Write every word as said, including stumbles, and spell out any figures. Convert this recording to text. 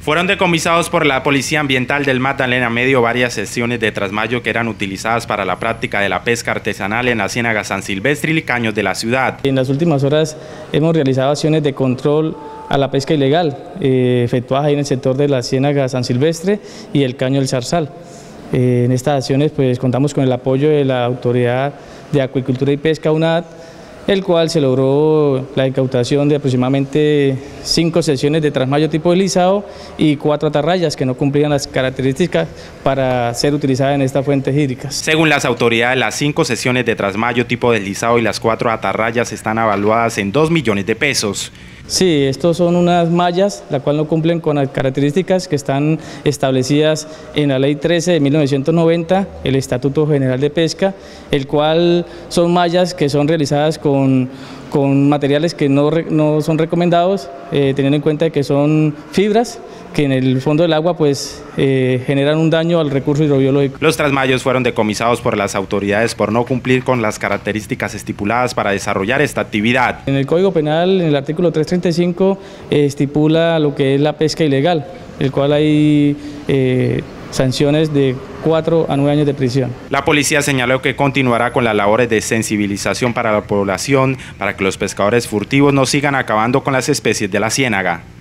Fueron decomisados por la Policía Ambiental del Magdalena Medio varias secciones de trasmayo que eran utilizadas para la práctica de la pesca artesanal en la Ciénaga San Silvestre y caños de la ciudad. En las últimas horas hemos realizado acciones de control a la pesca ilegal, eh, efectuadas ahí en el sector de la Ciénaga San Silvestre y el caño del Zarzal. Eh, en estas acciones pues contamos con el apoyo de la Autoridad de Acuicultura y Pesca, UNAD, el cual se logró la incautación de aproximadamente cinco secciones de trasmayo tipo deslizado y cuatro atarrayas que no cumplían las características para ser utilizadas en estas fuentes hídricas. Según las autoridades, las cinco secciones de trasmayo tipo deslizado y las cuatro atarrayas están evaluadas en dos millones de pesos. Sí, estos son unas mallas, la cual no cumplen con las características que están establecidas en la Ley trece de mil novecientos noventa, el Estatuto General de Pesca, el cual son mallas que son realizadas con, con materiales que no, no son recomendados, eh, teniendo en cuenta que son fibras que en el fondo del agua pues eh, generan un daño al recurso hidrobiológico. Los trasmayos fueron decomisados por las autoridades por no cumplir con las características estipuladas para desarrollar esta actividad. En el Código Penal, en el artículo trescientos treinta y cinco, eh, estipula lo que es la pesca ilegal, el cual hay eh, sanciones de cuatro a nueve años de prisión. La policía señaló que continuará con las labores de sensibilización para la población para que los pescadores furtivos no sigan acabando con las especies de la ciénaga.